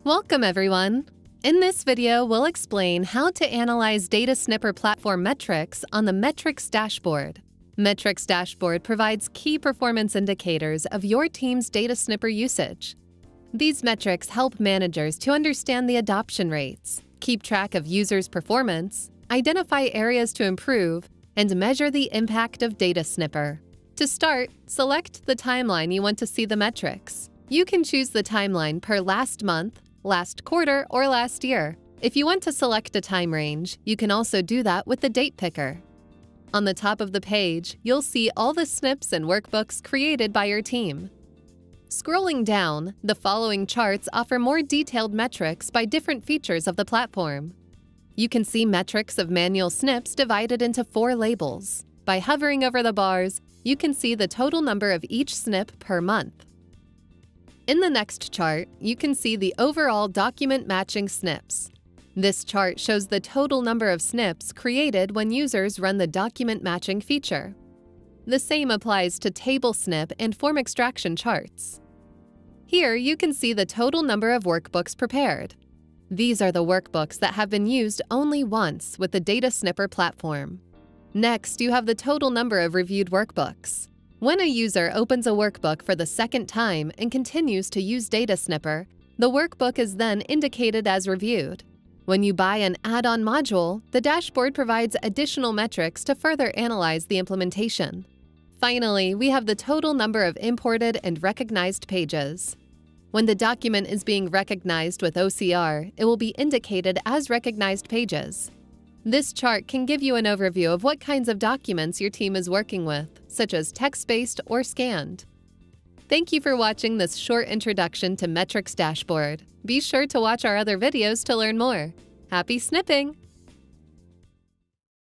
Welcome, everyone! In this video, we'll explain how to analyze DataSnipper Platform metrics on the Metrics Dashboard. Metrics Dashboard provides key performance indicators of your team's DataSnipper usage. These metrics help managers to understand the adoption rates, keep track of users' performance, identify areas to improve, and measure the impact of DataSnipper. To start, select the timeline you want to see the metrics. You can choose the timeline per last month, last quarter, or last year. If you want to select a time range, you can also do that with the date picker. On the top of the page, you'll see all the snips and workbooks created by your team. Scrolling down, the following charts offer more detailed metrics by different features of the platform. You can see metrics of manual snips divided into 4 labels. By hovering over the bars, you can see the total number of each snip per month. In the next chart, you can see the overall document matching snips. This chart shows the total number of snips created when users run the document matching feature. The same applies to table snip and form extraction charts. Here, you can see the total number of workbooks prepared. These are the workbooks that have been used only once with the DataSnipper platform. Next, you have the total number of reviewed workbooks. When a user opens a workbook for the second time and continues to use DataSnipper, the workbook is then indicated as reviewed. When you buy an add-on module, the dashboard provides additional metrics to further analyze the implementation. Finally, we have the total number of imported and recognized pages. When the document is being recognized with OCR, it will be indicated as recognized pages. This chart can give you an overview of what kinds of documents your team is working with, such as text-based or scanned. Thank you for watching this short introduction to Metrics Dashboard. Be sure to watch our other videos to learn more. Happy snipping!